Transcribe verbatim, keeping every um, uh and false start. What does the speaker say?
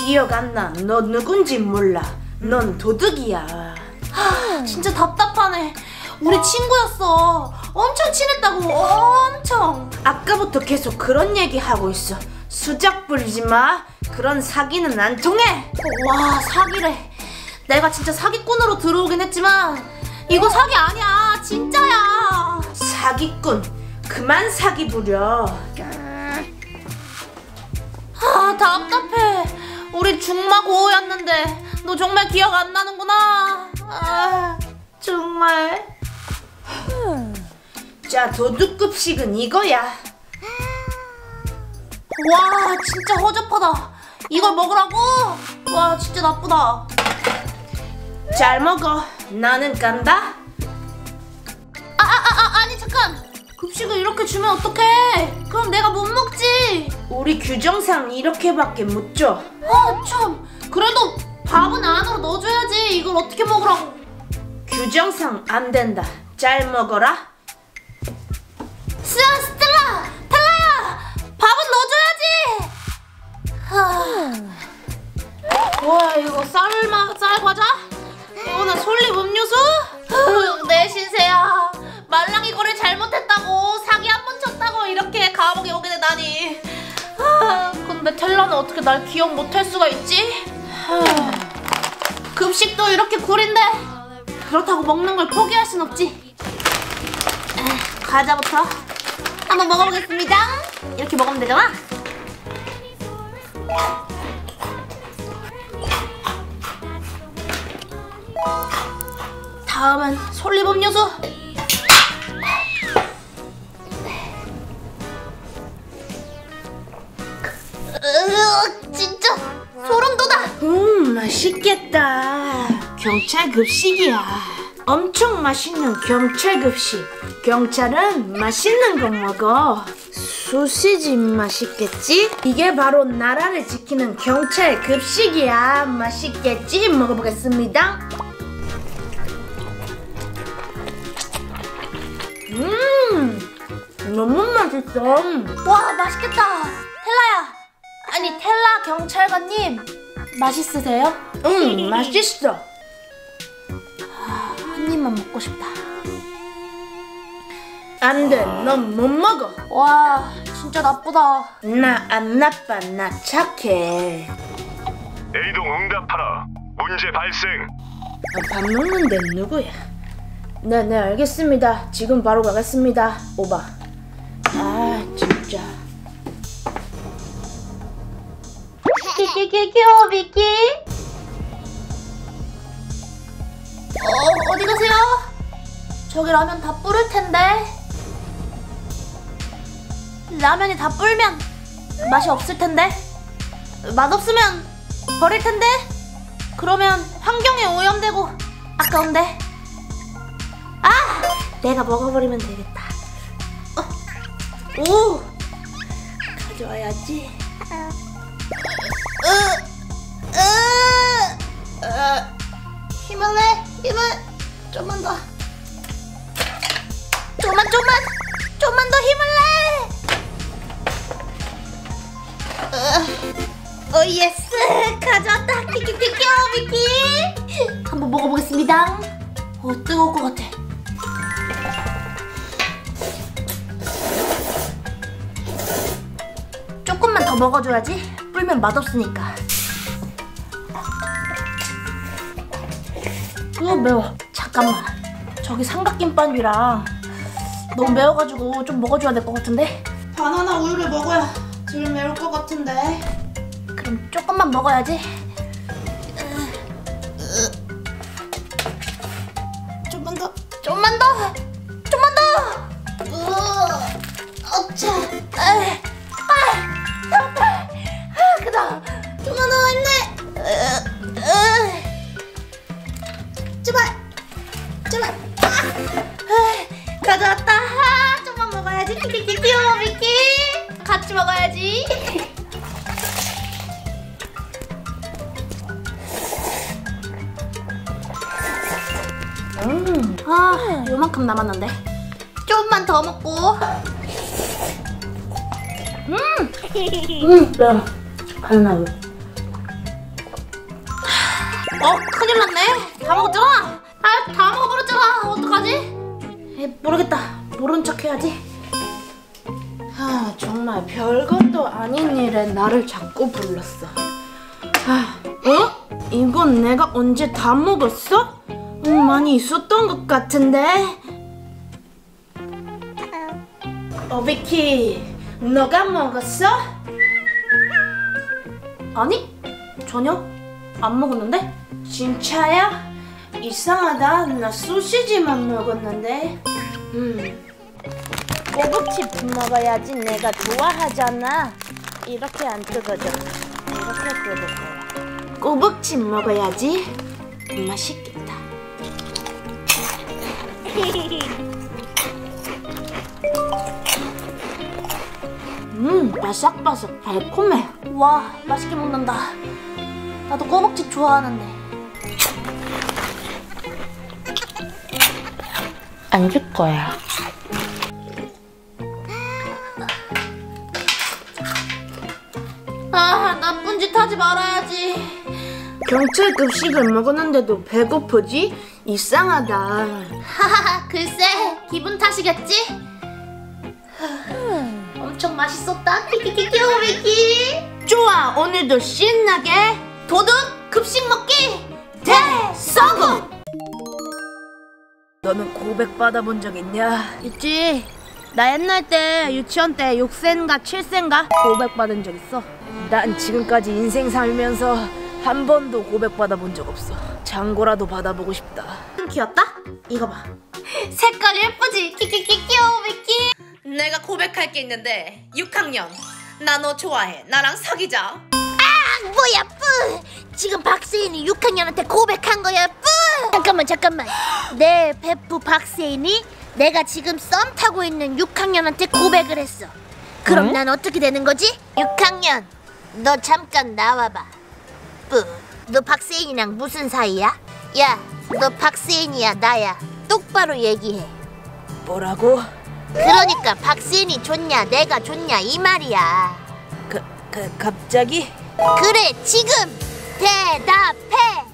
기억 안 나. 너 누군지 몰라. 넌 도둑이야. 하, 진짜 답답하네. 우리 친구였어. 엄청 친했다고. 엄청. 아까부터 계속 그런 얘기 하고 있어. 수작 부리지 마. 그런 사기는 안 통해. 와, 사기래. 내가 진짜 사기꾼으로 들어오긴 했지만 이거 사기 아니야. 진짜야. 사기꾼. 그만 사기 부려. 아, 답답해. 우리 중마고였는데 너 정말 기억 안 나는구나. 아, 정말. 자, 도둑급식은 이거야. 와, 진짜 허접하다. 이걸 먹으라고? 와, 진짜 나쁘다. 잘 먹어. 나는 간다. 아, 아, 아, 아, 아니 잠깐. 급식을 이렇게 주면 어떡해. 그럼 내가 못 먹지. 우리 규정상 이렇게밖에 못 줘. 아, 참. 그래도 밥은 안으로 넣어줘야지. 이걸 어떻게 먹으라고. 규정상 안 된다. 잘 먹어라. 스아, 스텔라! 텔라야! 밥은 넣어줘야지! 하... 와, 이거 쌀마, 쌀과자? 이거는 솔잎 음료수? 내 신세야. 말랑이 거를 잘못했다고, 사기 한 번 쳤다고 이렇게 감옥에 오게 되다니. 하... 근데 텔라는 어떻게 날 기억 못할 수가 있지? 하... 급식도 이렇게 구린데 그렇다고 먹는 걸 포기할 순 없지. 에, 과자부터 한번 먹어보겠습니다. 이렇게 먹으면 되잖아. 다음은 솔잎 음료수. 으, 진짜 소름 돋아. 음, 맛있겠다. 경찰 급식이야. 엄청 맛있는 경찰 급식. 경찰은 맛있는 거 먹어. 소시지 맛있겠지? 이게 바로 나라를 지키는 경찰 급식이야. 맛있겠지? 먹어보겠습니다. 음, 너무 맛있어. 와, 맛있겠다. 텔라야, 아니 텔라 경찰관님, 맛있으세요? 응, 맛있어. 한 입만 먹고 싶다. 안 돼, 넌 못 먹어. 와, 진짜 나쁘다. 나 안 나빠, 나 착해. A동 응답하라. 문제 발생. 밥 먹는데 누구야? 네, 네, 알겠습니다. 지금 바로 가겠습니다. 오바. 아, 진짜. 키키키키키오 미키. 어, 어디 가세요? 저기 라면 다 불을 텐데. 라면이 다 불면 맛이 없을 텐데. 맛없으면 버릴 텐데. 그러면 환경에 오염되고 아까운데. 아! 내가 먹어버리면 되겠다. 어. 오! 가져와야지. 으, 으, 으. 힘을 내! 힘을! 좀만 더. 좀만 좀만! 좀만 더 힘을 내! 으, 어, 예스! 가져왔다! 키키키키오 미키! 한번 먹어보겠습니다. 어, 뜨거울 것 같아. 조금만 더 먹어줘야지. 불면 맛없으니까. 으, 매워. 잠깐만. 저기 삼각김밥이랑 너무 매워가지고 좀 먹어줘야 될 것 같은데? 바나나 우유를 먹어야 덜 매울 것 같은데. 그럼 조금만 먹어야지. 좀만 더. 좀만 더. 좀만 더. 으, 어차. 아, 아, 그다. 좀만 더 힘내. 으, 으. 제발. 제발. 아, 아, 가져왔다. 아, 좀만 먹어야지. 키키키 귀여워 미키. 같이 먹어야지. 음, 아, 요만큼 남았는데. 좀만 더 먹고. 음, 음, 매워. 바나나 우유. 어 큰일 났네. 다 먹었잖아. 아 다 먹어버렸잖아. 어떡하지? 에, 모르겠다. 모른 척 해야지. 아, 정말 별것도 아닌 일에 나를 자꾸 불렀어. 아, 어? 이건 내가 언제 다 먹었어? 음, 많이 있었던 것 같은데. 어, 비키, 너가 먹었어? 아니, 전혀 안 먹었는데? 진짜야? 이상하다. 나 소시지만 먹었는데. 음. 꼬북칩 먹어야지. 내가 좋아하잖아. 이렇게 안 뜯어져. 이렇게 뜯을 거야. 꼬북칩 먹어야지. 맛있겠다. 음, 바삭바삭 달콤해. 와 맛있게 먹는다. 나도 꼬북칩 좋아하는데. 안 줄 거야. 아 나쁜 짓 하지 말아야지. 경찰 급식을 먹었는데도 배고프지? 이상하다. 하하하 글쎄 기분 탓이겠지? 엄청 맛있었다. 키키키키 오비키. 좋아, 오늘도 신나게 도둑 급식 먹기 대성공. 너는 고백 받아본 적 있냐? 있지. 나 옛날 때 유치원 때 육 세인가 칠 세인가 고백 받은 적 있어. 난 지금까지 인생 살면서 한 번도 고백 받아본 적 없어. 장고라도 받아보고 싶다. 귀엽다? 이거 봐. 색깔 예쁘지? 키키키키 오비키. 내가 고백할 게 있는데 육 학년 나 너 좋아해. 나랑 사귀자. 아 뭐야 뿌. 지금 박세인이 육 학년한테 고백한 거야 뿌. 잠깐만 잠깐만. 내 베프 박세인이 내가 지금 썸 타고 있는 육 학년한테 고백을 했어. 그럼 응? 난 어떻게 되는 거지? 육 학년 너 잠깐 나와봐. 뿌. 너 박세인이랑 무슨 사이야? 야 너 박세인이야 나야? 똑바로 얘기해. 뭐라고? 그러니까 박세인이 좋냐 내가 좋냐 이 말이야. 그, 그 갑자기? 그래 지금 대답해.